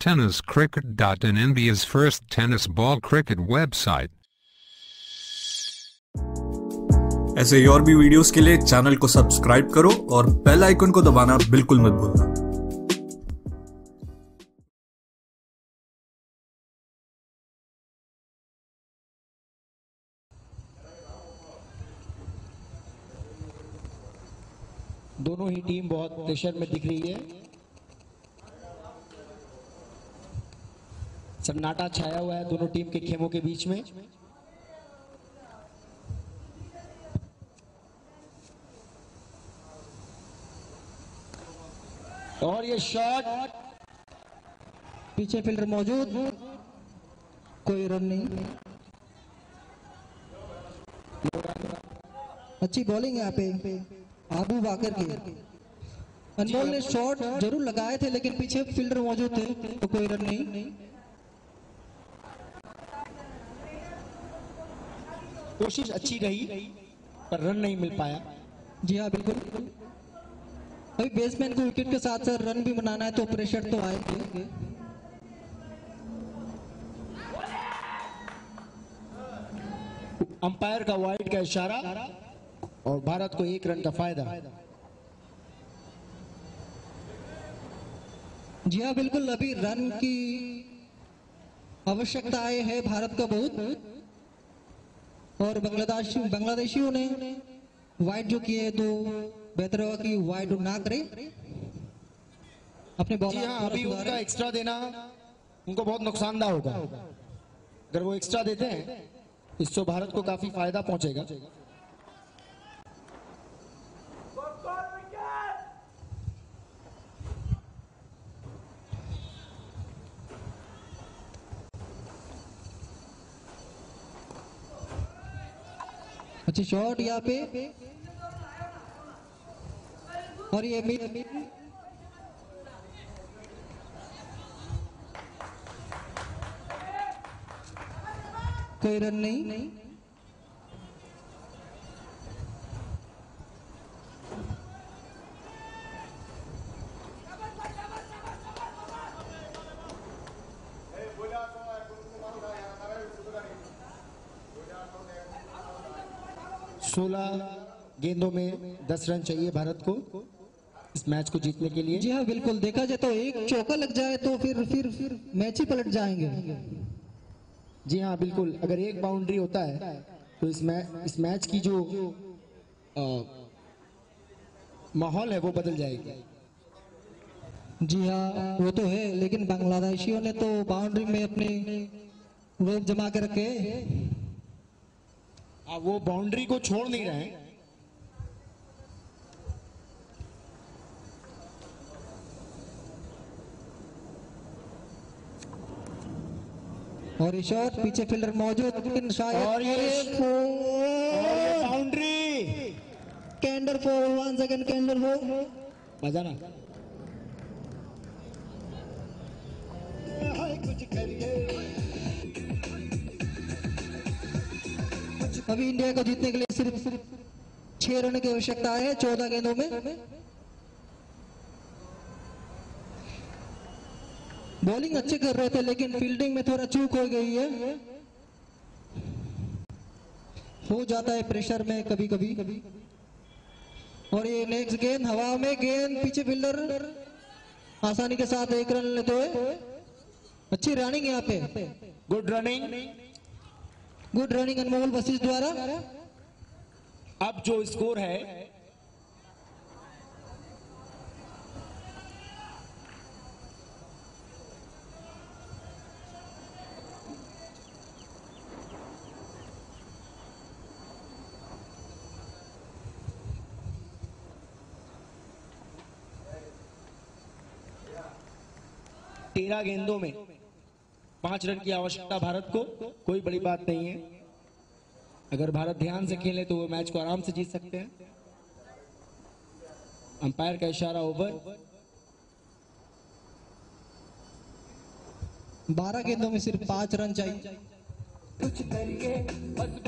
TennisCricket.in, India's first tennis ball cricket website. ऐसे ही और भी वीडियोस के लिए चैनल को सब्सक्राइब करो और बेल आइकन को दबाना बिल्कुल मत भूलना। दोनों ही टीम बहुत प्रेशर में दिख रही है। सन्नाटा छाया हुआ है दोनों टीम के खेमों के बीच में। और ये शॉट, पीछे फील्डर मौजूद, कोई रन नहीं। अच्छी बॉलिंग यहाँ पे आबू बाकर के। अनमोल ने शॉट जरूर लगाए थे लेकिन पीछे फील्डर मौजूद थे तो कोई रन नहीं। कोशिश अच्छी रही पर रन नहीं मिल पाया। जी हाँ बिल्कुल, अभी बेसमैन को विकेट के साथ साथ रन भी बनाना है तो प्रेशर तो आएगा। अंपायर का वाइड का इशारा और भारत को 1 रन का फायदा। जी हाँ बिल्कुल, अभी रन की आवश्यकता है भारत का बहुत। और बांग्लादेशियों ने वाइड जो किए तो बेहतर होगा कि वाइड ना करे अपने बॉल। जी हाँ, अभी उनका एक्स्ट्रा देना उनको बहुत नुकसानदायक होगा। अगर वो एक्स्ट्रा देते हैं इससे भारत को काफी फायदा पहुंचेगा। अच्छी शॉट यहाँ पे और ये कोई रन नहीं। गेंदों में 10 रन चाहिए भारत को इस मैच को जीतने के लिए। जी हाँ बिल्कुल, देखा जाए तो एक चौका लग जाए तो फिर मैच ही पलट जाएंगे। जी हाँ बिल्कुल, अगर एक बाउंड्री होता है तो इस मैच की जो माहौल है वो बदल जाएगी। जी हाँ वो तो है, लेकिन बांग्लादेशियों ने तो बाउंड्री में अपने रोक जमा के रखे। वो बाउंड्री को छोड़ नहीं रहे हैं। और शॉट, पीछे फील्डर मौजूद लेकिन शायद और ये बाउंड्री। कैंडर 4, 1 सेकंड कैंडर 4 बजाना। अभी इंडिया को जीतने के लिए सिर्फ 6 रन की आवश्यकता है 14 गेंदों में। बॉलिंग अच्छे कर रहे थे लेकिन फील्डिंग में थोड़ा चूक हो गई है। हो जाता है प्रेशर में कभी कभी। और ये नेक्स्ट गेंद हवा में, गेंद पीछे फील्डर आसानी के साथ 1 रन लेते हुए। अच्छी रनिंग यहाँ पे, गुड रनिंग अनमोल वशिष्ठ द्वारा। अब जो स्कोर है तेरह गेंदों में 5 रन की आवश्यकता भारत को। कोई बड़ी बात नहीं है, अगर भारत ध्यान से खेले तो वो मैच को आराम से जीत सकते हैं। अंपायर का इशारा ओवर। 12 गेंदों में सिर्फ 5 रन चाहिए।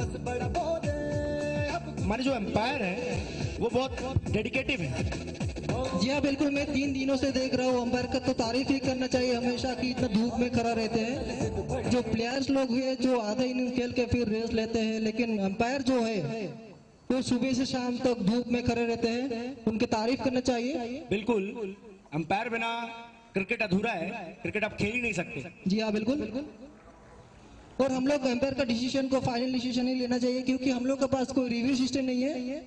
हमारे जो एम्पायर है वो बहुत डेडिकेटिव है। जी हाँ बिल्कुल, मैं 3 दिनों से देख रहा हूँ। अंपायर का तो तारीफ ही करना चाहिए हमेशा कि इतना धूप में खड़ा रहते हैं। जो प्लेयर्स लोग हैं जो आधा इनिंग खेल के फिर रेस्ट लेते हैं, लेकिन अंपायर जो है वो सुबह से शाम तक धूप में खड़े रहते हैं, उनकी तारीफ करना चाहिए। बिल्कुल, अंपायर बिना क्रिकेट अधूरा है, क्रिकेट आप खेल ही नहीं सकते। जी हाँ बिल्कुल। और हम लोग अंपायर का डिसीजन को फाइनल डिसीजन ही लेना चाहिए, क्योंकि हम लोग के पास कोई रिव्यू सिस्टम नहीं है।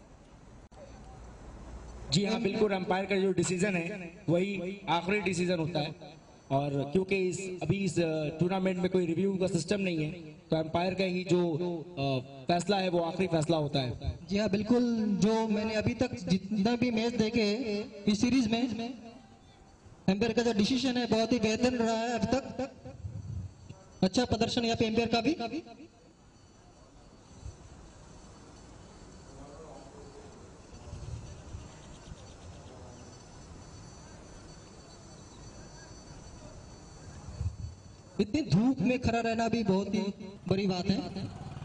जी हाँ बिल्कुल, अंपायर का जो डिसीजन है वही आखिरी डिसीजन होता है। और क्योंकि अभी इस टूर्नामेंट में कोई रिव्यू का सिस्टम नहीं है, तो अंपायर का ही जो फैसला है वो आखिरी फैसला होता है। जी हाँ बिल्कुल, जो मैंने अभी तक जितना भी मैच देखे इस सीरीज में, एम्पायर का जो डिसीजन है बहुत ही बेहतर रहा है अब तक। अच्छा प्रदर्शन यहाँ पे एम्पायर का भी। इतनी धूप में खड़ा रहना भी बहुत ही बड़ी बात है।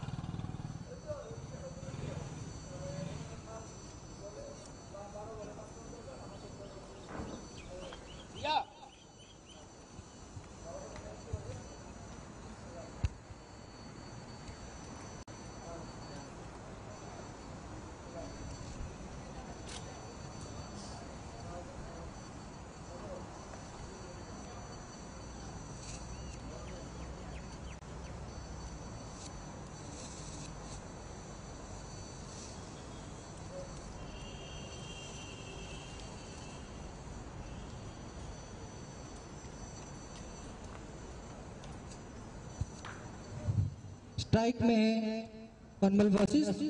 स्ट्राइक में है अनमल वर्सेस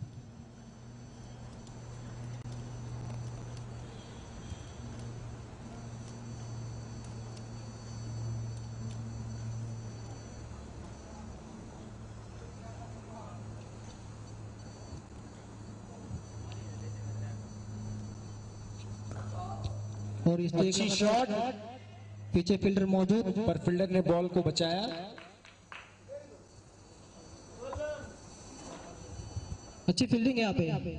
और इस अच्छी शॉट, पीछे फील्डर मौजूद, पर फील्डर ने बॉल को बचाया। अच्छी फील्डिंग है यहाँ पे।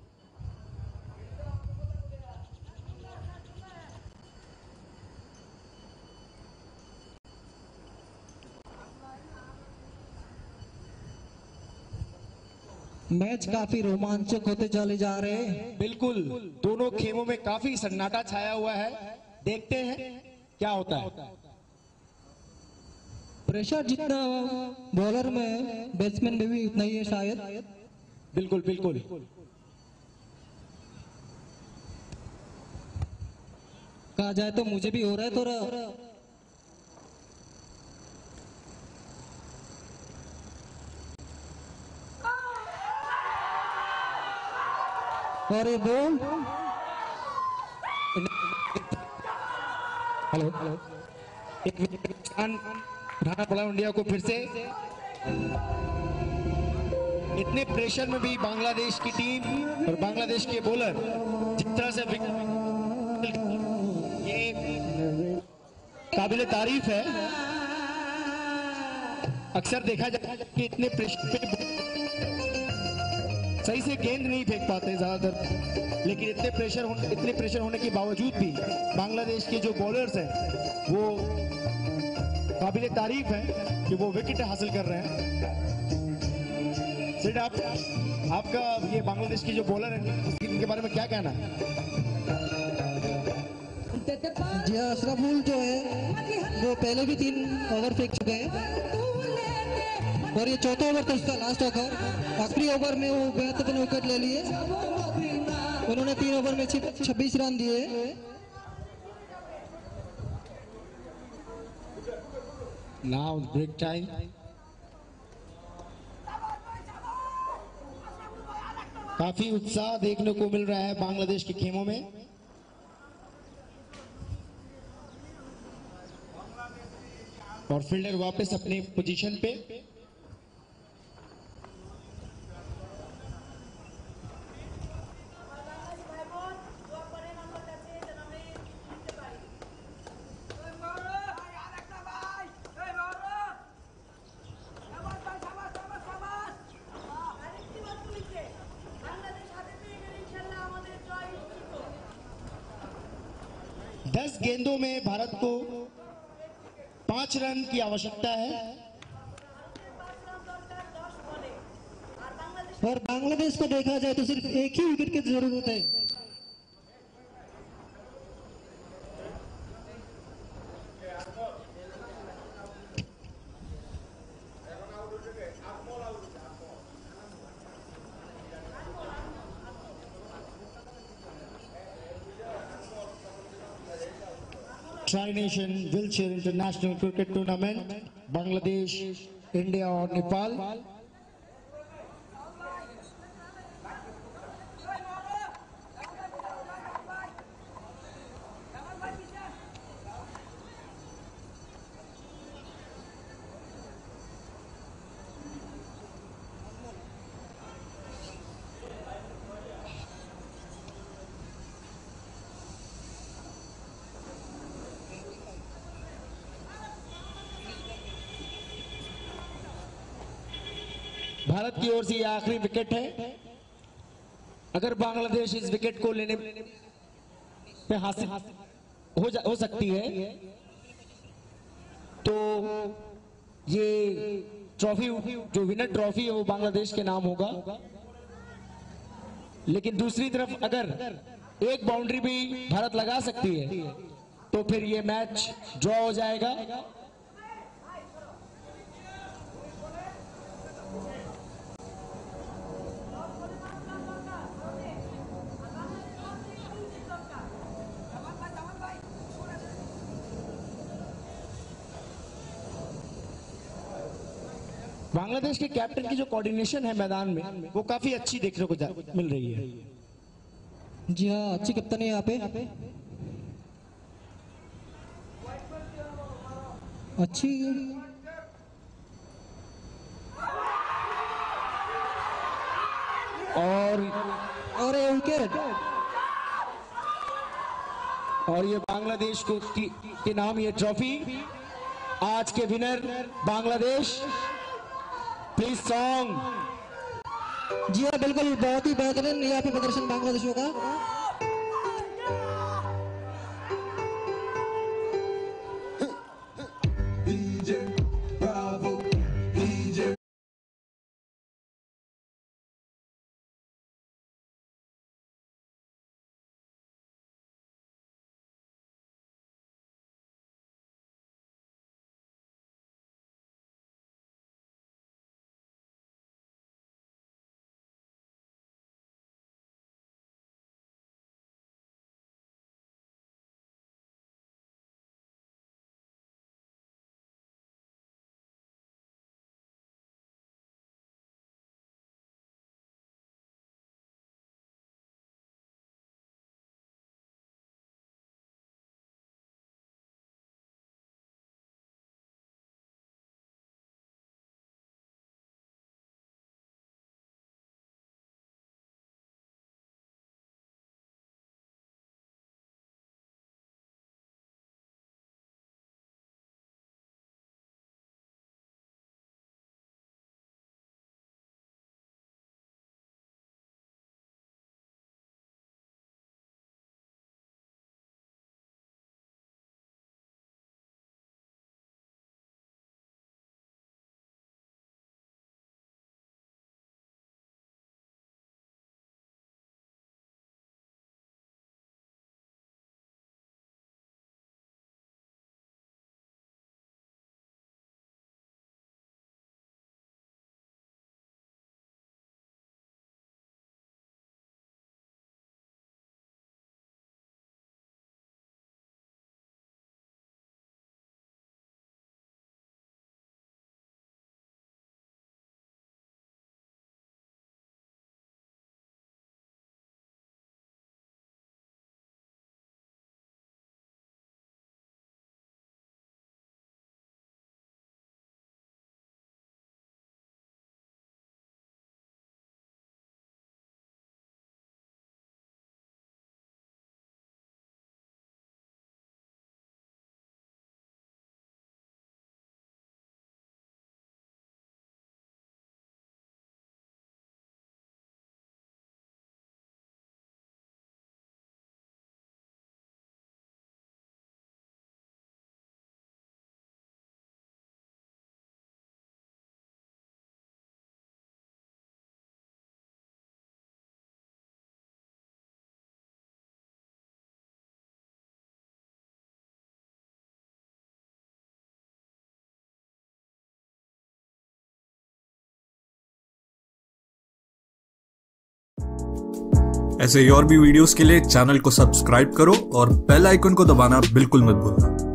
मैच काफी रोमांचक होते चले जा रहे हैं। बिल्कुल, दोनों खेमों में काफी सन्नाटा छाया हुआ है। देखते हैं क्या होता है। प्रेशर जितना बॉलर में, बैट्समैन में भी उतना ही है शायद। बिल्कुल बिल्कुल। कहा जाए तो मुझे भी हो रहा है थोड़ा। और ये बॉल, हेलो, एक विकेट नुकसान उठाना पड़ा इंडिया को फिर से। इतने प्रेशर में भी बांग्लादेश की टीम और बांग्लादेश के बॉलर जिस तरह से ये काबिले तारीफ है। अक्सर देखा जाता है कि इतने प्रेशर पे सही से गेंद नहीं फेंक पाते ज्यादातर, लेकिन इतने प्रेशर होने के बावजूद भी बांग्लादेश के जो बॉलर्स हैं वो काबिले तारीफ हैं कि वो विकेट हासिल कर रहे हैं। सिर्फ आपका ये बांग्लादेश के जो बॉलर हैं इनके बारे में क्या कहना है? जी अशरफुल जो है वो पहले भी 3 ओवर फेंक चुके हैं और ये चौथा ओवर था उसका, लास्ट ओवर। आखिरी ओवर में वो बेहतरीन विकेट ले लिए। उन्होंने 3 ओवर में 26 रन दिए। Now break time. काफी उत्साह देखने को मिल रहा है बांग्लादेश के खेमों में। और फील्डर वापस अपनी पोजीशन पे। 10 गेंदों में भारत को 5 रन की आवश्यकता है। और बांग्लादेश को देखा जाए तो सिर्फ एक ही विकेट की जरूरत है। Tri-Nation Wheelchair International Cricket Tournament, Bangladesh, India और नेपाल। भारत की ओर से यह आखिरी विकेट है। अगर बांग्लादेश इस विकेट को लेने पे हासिल हो सकती है तो ये ट्रॉफी, जो विनर ट्रॉफी है, वो बांग्लादेश के नाम होगा। लेकिन दूसरी तरफ अगर एक बाउंड्री भी भारत लगा सकती है तो फिर ये मैच ड्रॉ हो जाएगा। बांग्लादेश के कैप्टन की जो कोऑर्डिनेशन है मैदान में, वो काफी अच्छी देखने को मिल रही है। जी हाँ, अच्छी कप्तानी है यहाँ पे। अच्छी और ये विकेट, और ये बांग्लादेश को के नाम ये ट्रॉफी। आज के विनर बांग्लादेश। Please song. जी हाँ बिल्कुल, बहुत ही बेहतरीन यहाँ पे प्रदर्शन बांग्लादेशों का। ऐसे ही और भी वीडियोस के लिए चैनल को सब्सक्राइब करो और बेल आइकन को दबाना बिल्कुल मत भूलना।